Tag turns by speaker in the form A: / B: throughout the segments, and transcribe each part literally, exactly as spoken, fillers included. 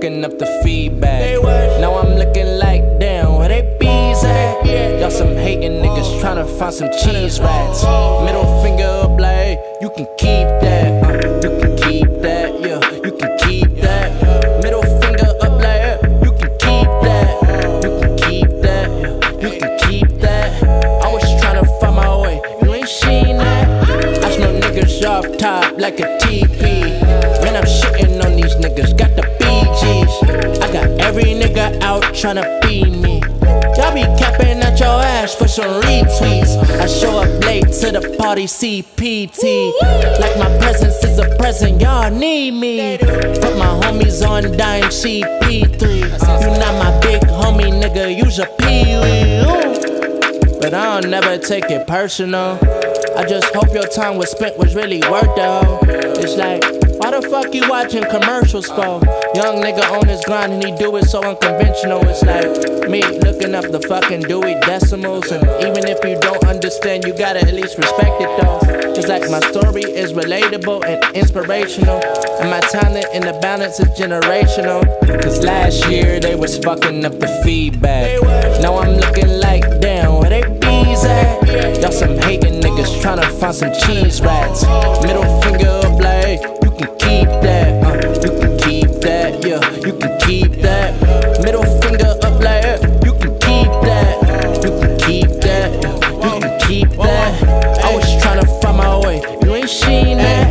A: fucking up the feedback. Now I'm looking like, damn, where they bees at? Y'all some hating niggas tryna find some cheese rats. Middle finger up like, hey, you can keep that. Uh, you can keep that, yeah, you can keep that. Middle finger up like, hey, you can keep that. You can keep that, yeah, you can keep that. I was tryna find my way, you ain't seen that. I smell niggas off top like a T P. Man, I'm shitting on these niggas, got the B Gs. I got every nigga out tryna be me. Y'all be capping at your ass for some retweets. I show up late to the party, C P T. Like my presence is a present, y'all need me. Put my homies on dime C P three. You not my big homie, nigga, use a Pee-wee. But I don't never take it personal. I just hope your time was spent was really worth it, ho. It's like, why the fuck you watching commercials for? Young nigga on his grind and he do it so unconventional. It's like me looking up the fucking Dewey Decimals. And even if you don't understand, you gotta at least respect it though. It's like my story is relatable and inspirational, and my talent in the balance is generational. Cause last year they was fucking up the feedback. Now I'm looking like, damn, where they bees at? Y'all some hating niggas tryna find some cheese rats. Middle finger up like, hey, you can keep that. Uh, you can keep that, yeah, you can keep that. Middle finger up like, hey, you can keep that. You can keep that, yeah, you can keep that. I was tryna find my way, you ain't seen that.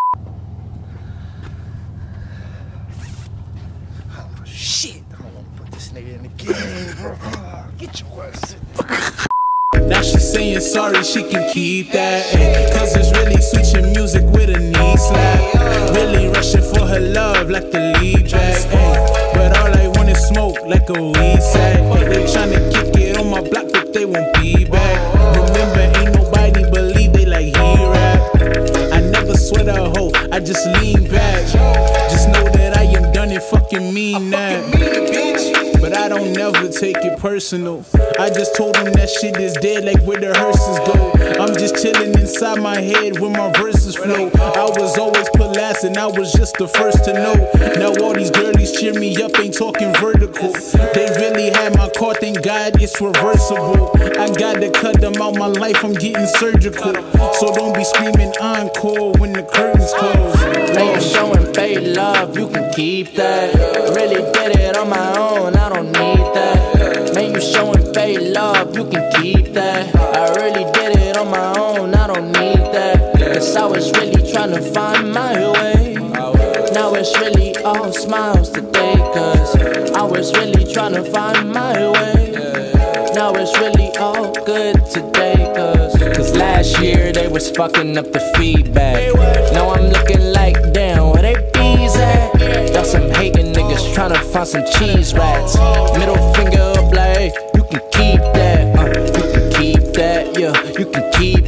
B: Oh shit, I don't wanna put this nigga in the game, bro. Get your ass in.
C: Now she saying sorry, she can keep that, ay. Cause it's really sweet your music with a knee slap. Really rushing for her love like the lead back, ay. But all I want is smoke like a weed sack. They tryna kick it on my block but they won't be back. Remember ain't nobody believe they like he rap. I never sweat a hoe, I just lean back. Just know that I am done and fucking mean that. But I don't never take it personal. I just told him that shit is dead like where the hearses go. I'm just chilling inside my head when my verses flow. I was always put last and I was just the first to know. Now all these girlies cheer me up, ain't talking vertical. They really had my car, thank God it's reversible. I gotta cut them out my life, I'm getting surgical. So don't be screaming encore when the curtains close.
A: Man, you showing fake love, you can keep that. Really did it on my own, I don't need that. Man, you showing fake love, you can keep that. I really did it on my own, I don't need that. Cause I was really trying to find my way. Now it's really all smiles today. Cause I was really trying to find my way. Now it's really all good today. Cause, Cause last year they was fucking up the feedback. Now I'm looking like, damn, where they bees at? Y'all some hating niggas tryna find some cheese rats. Middle finger up like, hey, you can keep that. Uh, you can keep that, yeah, you can keep